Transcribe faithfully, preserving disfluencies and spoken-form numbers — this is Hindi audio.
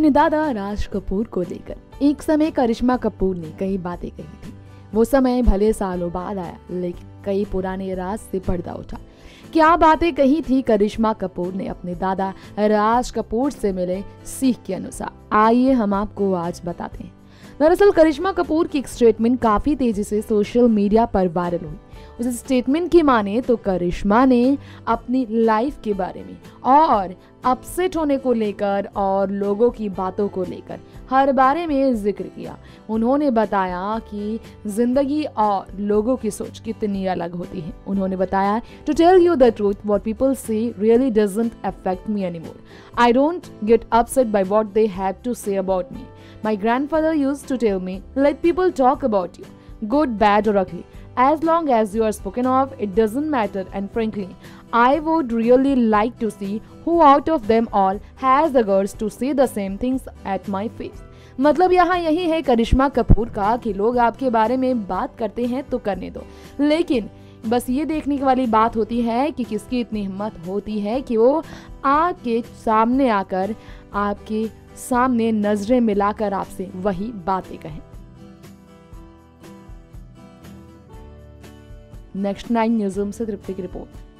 अपने दादा राज कपूर को लेकर एक समय करिश्मा कपूर ने कई बातें कही थी। वो समय भले सालों बाद आया, लेकिन कई पुराने राज से पर्दा उठा। क्या बातें कही थी करिश्मा कपूर ने अपने दादा राज कपूर से मिले सीख के अनुसार, आइए हम आपको आज बताते हैं। दरअसल करिश्मा कपूर की एक स्टेटमेंट काफी तेजी से सोशल मीडिया पर वायरल हुई। उस स्टेटमेंट की माने तो करिश्मा ने अपनी लाइफ के बारे में और अपसेट होने को लेकर और लोगों की बातों को लेकर हर बारे में जिक्र किया। उन्होंने बताया कि जिंदगी और लोगों की सोच कितनी अलग होती है। उन्होंने बताया, to tell you the truth, what people say really doesn't affect me anymore. I don't get upset by what they have to say about me. My grandfather used to tell me, let people talk about you, good, bad or ugly. As long as you are spoken of, it doesn't matter. And frankly, I would really like to see who out of them all has the guts to say the same things at my face. मतलब यहाँ यही है करिश्मा कपूर का कि लोग आपके बारे में बात करते हैं तो करने दो, लेकिन बस ये देखने वाली बात होती है कि किसकी इतनी हिम्मत होती है कि वो आपके सामने आकर आपके सामने नजरें मिलाकर आपसे वही बातें कहें। नेक्स्ट नाइन न्यूज़ रूम से तृप्ति की रिपोर्ट।